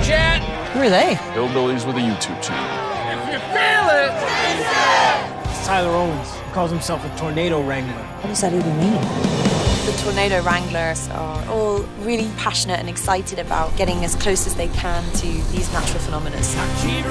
chat. Who are they? Hillbillies with a YouTube channel. If you feel it. It's Tyler Owens. He calls himself a tornado wrangler. What does that even mean? The Tornado Wranglers are all really passionate and excited about getting as close as they can to these natural phenomena. Here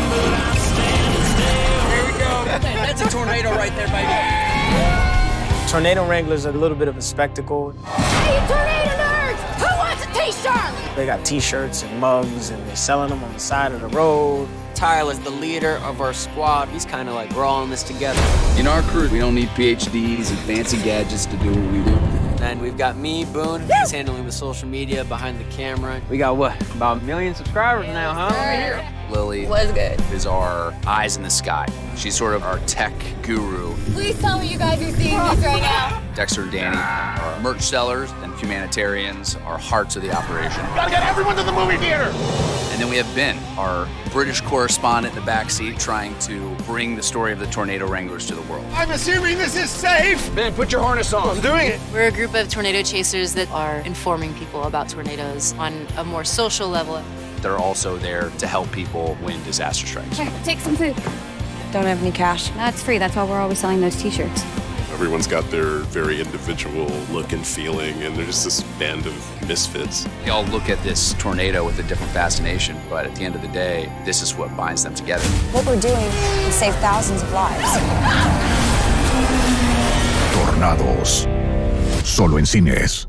we go. That's a tornado right there, baby. Tornado wranglers are a little bit of a spectacle. Hey, tornado nerds! Who wants a t-shirt? They got t-shirts and mugs, and they're selling them on the side of the road. Tyler's the leader of our squad. He's kind of like, we're all in this together. In our crew, we don't need PhDs and fancy gadgets to do what we do. And we've got me, Boone, who's handling the social media behind the camera. We got what, about 1 million subscribers now, huh? Lily Was good. is our eyes in the sky. She's sort of our tech guru. Please tell me you guys are seeing this right now. Dexter and Danny are merch sellers, and humanitarians are hearts of the operation. Gotta get everyone to the movie theater. And then we have Ben, our British correspondent in the backseat, trying to bring the story of the Tornado Wranglers to the world. I'm assuming this is safe. Ben, put your harness on. I'm doing it. We're a group of tornado chasers that are informing people about tornadoes on a more social level. They're also there to help people when disaster strikes. Here, take some food. Don't have any cash. That's free. That's why we're always selling those t-shirts. Everyone's got their very individual look and feeling, and they're just this band of misfits. They all look at this tornado with a different fascination, but at the end of the day, this is what binds them together. What we're doing will save thousands of lives. Tornados. Solo en cines.